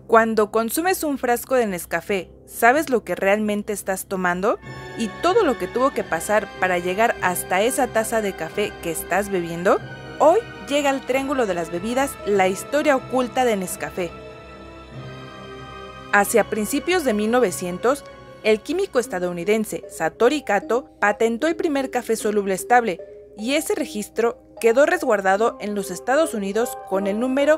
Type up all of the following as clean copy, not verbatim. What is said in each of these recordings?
Cuando consumes un frasco de Nescafé, ¿sabes lo que realmente estás tomando? ¿Y todo lo que tuvo que pasar para llegar hasta esa taza de café que estás bebiendo? Hoy llega al Triángulo de las Bebidas la historia oculta de Nescafé. Hacia principios de 1900, el químico estadounidense Satoru Kato patentó el primer café soluble estable, y ese registro quedó resguardado en los Estados Unidos con el número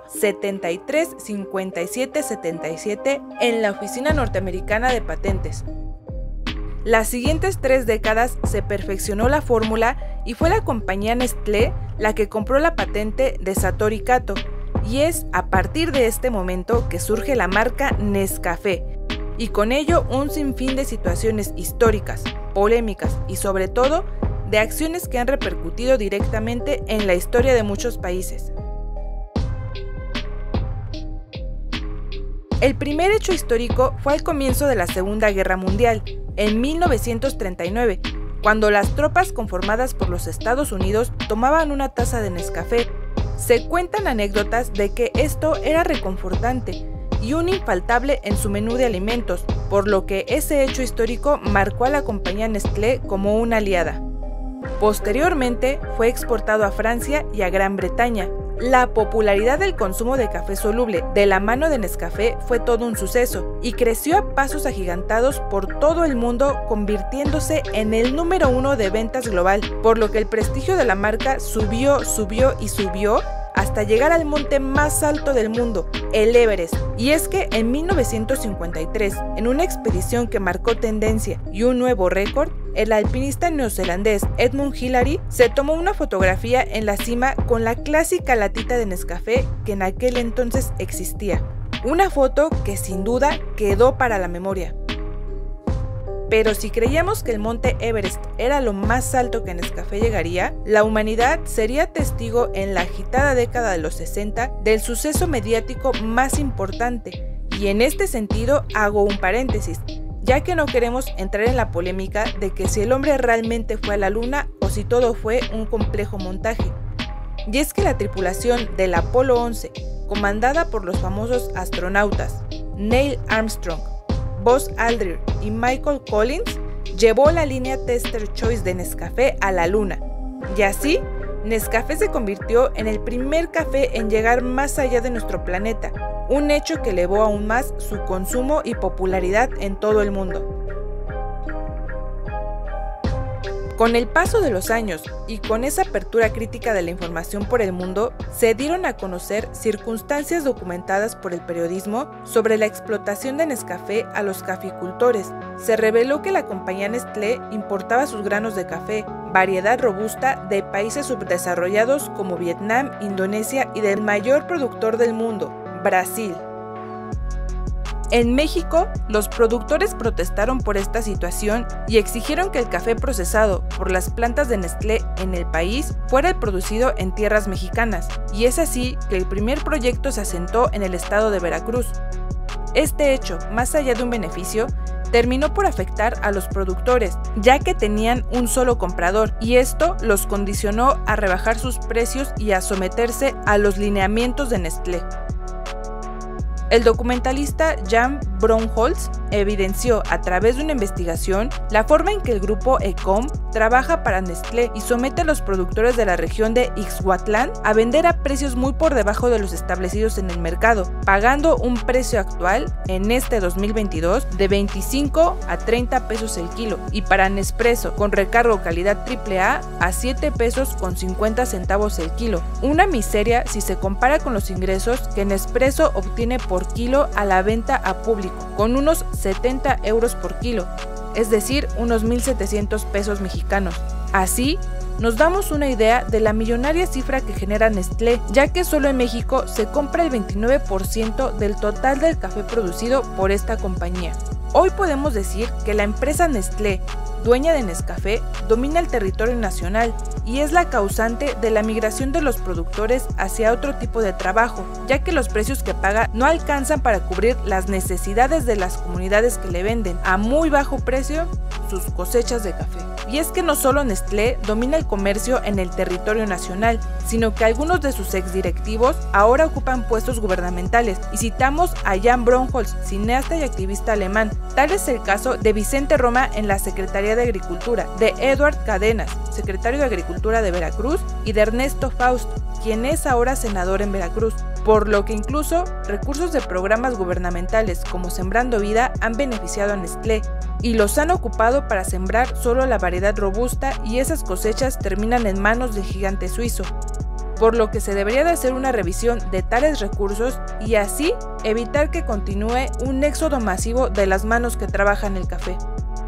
735777 en la Oficina Norteamericana de Patentes. Las siguientes 3 décadas se perfeccionó la fórmula y fue la compañía Nestlé la que compró la patente de Satoru Kato, y es a partir de este momento que surge la marca Nescafé, y con ello un sinfín de situaciones históricas, polémicas y sobre todo de acciones que han repercutido directamente en la historia de muchos países. El primer hecho histórico fue al comienzo de la Segunda Guerra Mundial, en 1939, cuando las tropas conformadas por los Estados Unidos tomaban una taza de Nescafé. Se cuentan anécdotas de que esto era reconfortante y un infaltable en su menú de alimentos, por lo que ese hecho histórico marcó a la compañía Nestlé como una aliada. Posteriormente fue exportado a Francia y a Gran Bretaña. La popularidad del consumo de café soluble de la mano de Nescafé fue todo un suceso y creció a pasos agigantados por todo el mundo, convirtiéndose en el número 1 de ventas global, por lo que el prestigio de la marca subió hasta llegar al monte más alto del mundo, el Everest. Y es que en 1953, en una expedición que marcó tendencia y un nuevo récord, el alpinista neozelandés Edmund Hillary se tomó una fotografía en la cima con la clásica latita de Nescafé que en aquel entonces existía. Una foto que sin duda quedó para la memoria. Pero si creíamos que el monte Everest era lo más alto que Nescafé llegaría, la humanidad sería testigo en la agitada década de los 60 del suceso mediático más importante. Y en este sentido hago un paréntesis, ya que no queremos entrar en la polémica de que si el hombre realmente fue a la luna o si todo fue un complejo montaje. Y es que la tripulación del Apolo 11, comandada por los famosos astronautas Neil Armstrong, Buzz Aldrin y Michael Collins, llevó la línea Tester Choice de Nescafé a la luna. Y así, Nescafé se convirtió en el primer café en llegar más allá de nuestro planeta, un hecho que elevó aún más su consumo y popularidad en todo el mundo. Con el paso de los años y con esa apertura crítica de la información por el mundo, se dieron a conocer circunstancias documentadas por el periodismo sobre la explotación de Nescafé a los caficultores. Se reveló que la compañía Nestlé importaba sus granos de café, variedad robusta, de países subdesarrollados como Vietnam, Indonesia y del mayor productor del mundo, Brasil. En México, los productores protestaron por esta situación y exigieron que el café procesado por las plantas de Nestlé en el país fuera producido en tierras mexicanas, y es así que el primer proyecto se asentó en el estado de Veracruz. Este hecho, más allá de un beneficio, terminó por afectar a los productores, ya que tenían un solo comprador, y esto los condicionó a rebajar sus precios y a someterse a los lineamientos de Nestlé. El documentalista Jan Brownholz evidenció a través de una investigación la forma en que el grupo Ecom trabaja para Nestlé y somete a los productores de la región de Ixhuatlán a vender a precios muy por debajo de los establecidos en el mercado, pagando un precio actual en este 2022 de 25 a 30 pesos el kilo, y para Nespresso con recargo calidad AAA a 7 pesos con 50 centavos el kilo. Una miseria si se compara con los ingresos que Nespresso obtiene por kilo a la venta a público, con unos 70 euros por kilo, es decir, unos 1.700 pesos mexicanos. Así, nos damos una idea de la millonaria cifra que genera Nestlé, ya que solo en México se compra el 29% del total del café producido por esta compañía. Hoy podemos decir que la empresa Nestlé, dueña de Nescafé, domina el territorio nacional y es la causante de la migración de los productores hacia otro tipo de trabajo, ya que los precios que paga no alcanzan para cubrir las necesidades de las comunidades que le venden a muy bajo precio sus cosechas de café. Y es que no solo Nestlé domina el comercio en el territorio nacional, sino que algunos de sus exdirectivos ahora ocupan puestos gubernamentales, y citamos a Jan Braunsholz, cineasta y activista alemán. Tal es el caso de Vicente Roma en la Secretaría de Agricultura, de Eduard Cadenas, secretario de Agricultura de Veracruz, y de Ernesto Faust, quien es ahora senador en Veracruz, por lo que incluso recursos de programas gubernamentales como Sembrando Vida han beneficiado a Nestlé, y los han ocupado para sembrar solo la variedad robusta, y esas cosechas terminan en manos del gigante suizo, por lo que se debería de hacer una revisión de tales recursos y así evitar que continúe un éxodo masivo de las manos que trabajan el café.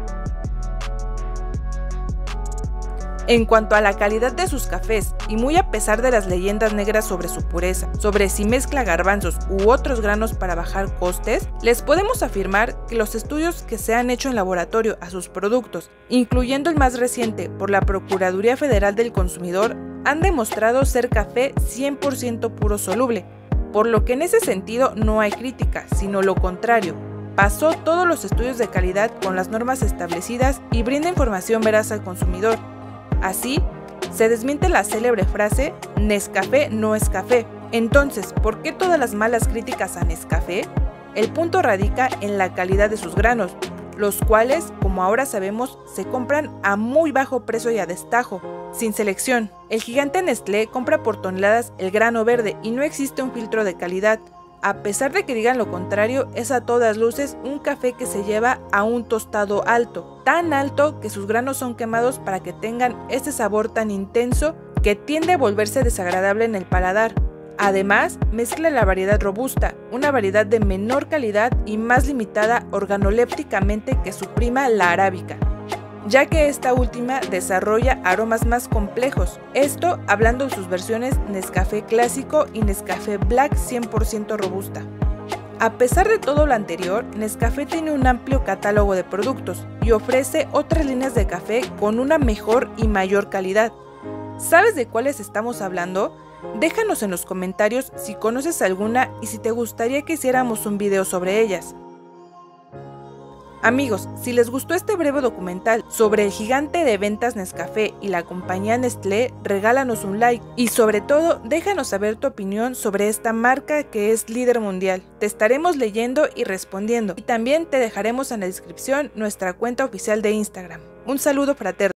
En cuanto a la calidad de sus cafés, y muy a pesar de las leyendas negras sobre su pureza, sobre si mezcla garbanzos u otros granos para bajar costes, les podemos afirmar que los estudios que se han hecho en laboratorio a sus productos, incluyendo el más reciente por la Procuraduría Federal del Consumidor, han demostrado ser café 100% puro soluble, por lo que en ese sentido no hay crítica, sino lo contrario. Pasó todos los estudios de calidad con las normas establecidas y brinda información veraz al consumidor. Así, se desmiente la célebre frase «Nescafé no es café». Entonces, ¿por qué todas las malas críticas a Nescafé? El punto radica en la calidad de sus granos, los cuales, como ahora sabemos, se compran a muy bajo precio y a destajo, sin selección. El gigante Nestlé compra por toneladas el grano verde y no existe un filtro de calidad. A pesar de que digan lo contrario, es a todas luces un café que se lleva a un tostado alto, tan alto que sus granos son quemados para que tengan ese sabor tan intenso que tiende a volverse desagradable en el paladar. Además, mezcla la variedad robusta, una variedad de menor calidad y más limitada organolépticamente que su prima la arábica, ya que esta última desarrolla aromas más complejos, esto hablando de sus versiones Nescafé clásico y Nescafé Black 100% robusta. A pesar de todo lo anterior, Nescafé tiene un amplio catálogo de productos y ofrece otras líneas de café con una mejor y mayor calidad. ¿Sabes de cuáles estamos hablando? Déjanos en los comentarios si conoces alguna y si te gustaría que hiciéramos un video sobre ellas. Amigos, si les gustó este breve documental sobre el gigante de ventas Nescafé y la compañía Nestlé, regálanos un like y sobre todo déjanos saber tu opinión sobre esta marca que es líder mundial. Te estaremos leyendo y respondiendo, y también te dejaremos en la descripción nuestra cuenta oficial de Instagram. Un saludo fraterno.